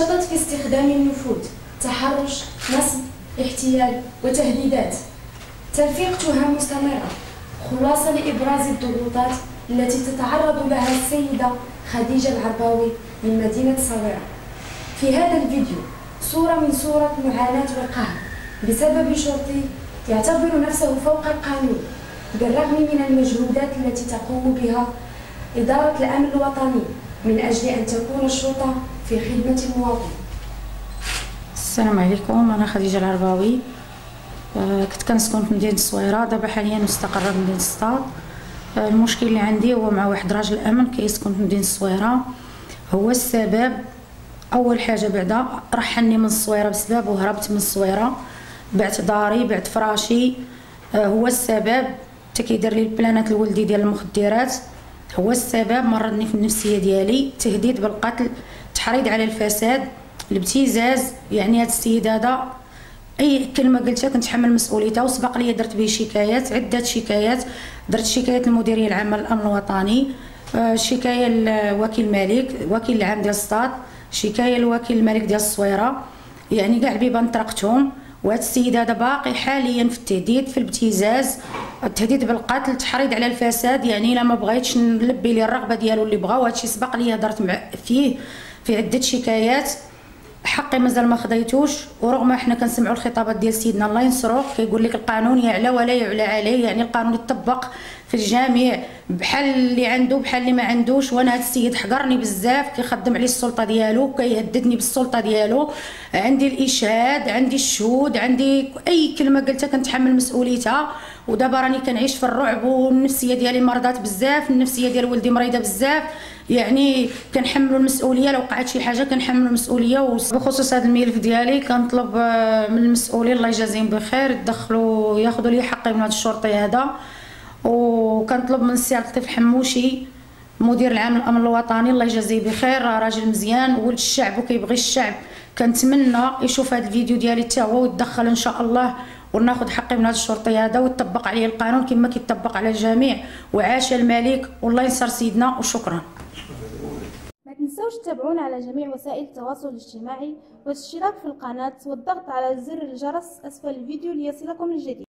نشطت في استخدام النفوذ، تحرش، نصب، احتيال وتهديدات، تلفيق تهم مستمرة. خلاصة لإبراز الضغوطات التي تتعرض لها السيدة خديجة العرباوي من مدينة الصويرة. في هذا الفيديو صورة من صورة معاناة والقهر بسبب شرطي يعتبر نفسه فوق القانون، بالرغم من المجهودات التي تقوم بها إدارة الأمن الوطني من أجل أن تكون الشرطة في خدمة المواطن. السلام عليكم، أنا خديجة العرباوي. كنت كنسكن في مدينة الصويرة، دابا حاليا مستقرة في مدينة السطاد. المشكل اللي عندي هو مع واحد راجل الأمن كيسكن في مدينة الصويرة. هو السبب، أول حاجة بعدا رحلني من الصويرة بسبب وهربت من الصويرة، بعت داري بعت فراشي. هو السبب، حتى كيدير لي البلانات لولدي ديال المخدرات. هو السبب، مرضني في النفسية ديالي، تهديد بالقتل، تحريض على الفساد، الابتزاز. يعني هاد السيد هذا اي كلمه قلتها كنتحمل مسؤوليتها، وسبق لي درت به شكايات، عده شكايات. درت شكايه للمديريه العامه للامن الوطني، شكايه لوكيل الملك، وكيل العام ديال السطاد، شكايه لوكيل الملك ديال الصويره. يعني كاع البيبان طرقتهم. وهذا السيد هذا باقي حاليا في التهديد، في الابتزاز، التهديد بالقتل، تحريض على الفساد. يعني الا ما بغيتش نلبي ليه الرغبه ديالو اللي بغا، وهذا الشيء سبق لي هضرت فيه في عده شكايات. حقي مازال ما خديتوش، ورغم حنا كنسمعوا الخطابات ديال سيدنا الله ينصرو كيقول لك القانون يعلى ولا يعلى عليه. يعني القانون يطبق في الجميع، بحال اللي عنده بحال اللي ما عندوش. وانا هذا السيد حقرني بزاف، كيخدم عليه السلطه ديالو، كيهددني بالسلطه ديالو. عندي الاشهاد، عندي الشهود، عندي اي كلمه قلتها كنتحمل مسؤوليتها. ودابا راني كنعيش في الرعب، والنفسيه ديالي مرضات بزاف، النفسيه ديال ولدي مريضه بزاف. يعني كنحملوا المسؤوليه، لو وقعت شي حاجه كنحملوا المسؤوليه. وبخصوص هذا الملف ديالي كنطلب من المسؤولين الله يجازيهم بخير يدخلوا ياخذوا لي حقي من هذا الشرطي هذا. وكنطلب من السي عبد اللطيف حموشي مدير العام للامن الوطني الله يجازيه بخير، راجل مزيان ولد الشعب وكيبغي الشعب. كنتمنى يشوف هذا الفيديو ديالي حتى هو ويتدخل ان شاء الله، وناخذ حقي من هذا الشرطي هذا، ويطبق عليه القانون كما كيطبق على الجميع. وعاش الملك والله ينصر سيدنا، وشكرا. ما تنسوش تتابعونا على جميع وسائل التواصل الاجتماعي، والاشتراك في القناة والضغط على زر الجرس أسفل الفيديو ليصلكم الجديد.